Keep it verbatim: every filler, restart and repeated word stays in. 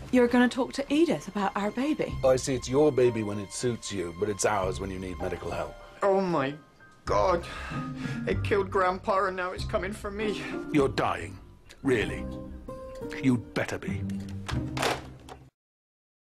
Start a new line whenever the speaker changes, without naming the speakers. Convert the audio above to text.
You're going to talk to Edith about our baby?
I see it's your baby when it suits you, but it's ours when you need medical help.
Oh, my God. It killed Grandpa, and now it's coming for me.
You're dying. Really. You'd better be.